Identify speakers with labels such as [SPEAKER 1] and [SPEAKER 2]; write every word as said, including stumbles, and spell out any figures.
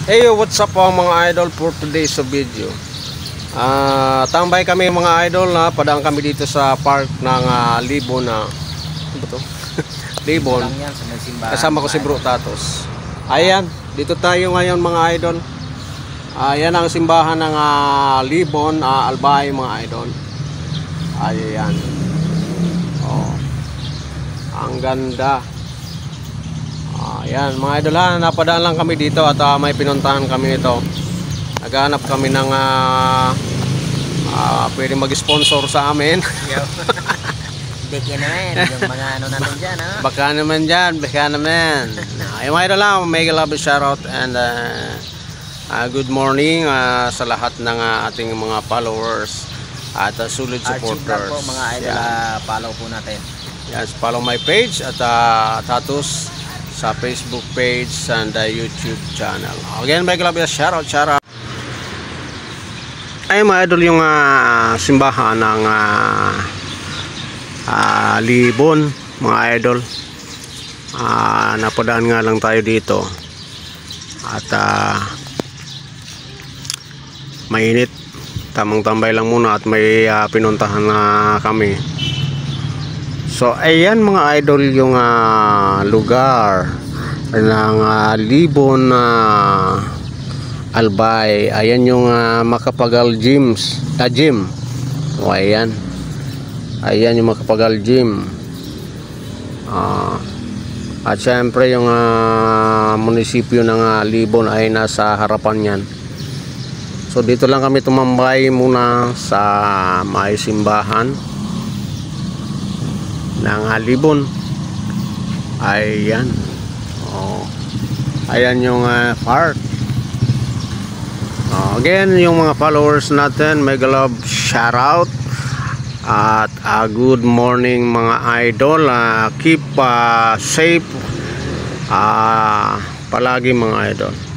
[SPEAKER 1] Hey, what's up po mga idol for today's video. Ah, tambay kami mga idol na padaan kami dito sa park ng uh, Libon na ano ba to? Libon. Kasama ko si Bro Tatos. Ayan, dito tayo ngayon mga idol. Ayan ang simbahan ng uh, Libon, uh, Albay mga idol. Ayan. Oh. Ang ganda. Ayan mga idol ha, napadaan lang kami dito at uh, may pinuntahan kami nito. Naghanap kami ng uh, uh, pwede mag-sponsor sa amin.
[SPEAKER 2] Diki naman, yung mga ano natin dyan ha?
[SPEAKER 1] Baka naman dyan, baka naman. Ayun mga idol lang, mega love shoutout and uh, uh, good morning uh, sa lahat ng uh, ating mga followers at uh, solid supporters.
[SPEAKER 2] Po, mga idol, uh, follow po natin.
[SPEAKER 1] Yes, follow my page at uh, Tatos sa Facebook page and uh, YouTube channel. Again, may kalabas shoutout, shoutout. Ay mga idol yung uh, simbahan ng uh, uh, Libon mga idol. Uh, napadaan nga lang tayo dito at uh, mainit. Tamang tambay lang muna at may uh, pinuntahan na kami. So ayan mga idol yung uh, lugar ng uh, Libon na uh, Albay. Ayan yung uh, Makapagal Gyms, uh, gym. O ayan. Ayan yung Makapagal Gym. Uh, at syempre yung uh, munisipyo ng uh, Libon ay nasa harapan yan. So dito lang kami tumambay muna sa may simbahan ng Libon. Ayan. Oh. Ayan yung uh, park. Oh, again, yung mga followers natin, mega love shout out at uh, good morning mga idol. Uh, keep uh, safe uh, palagi mga idol.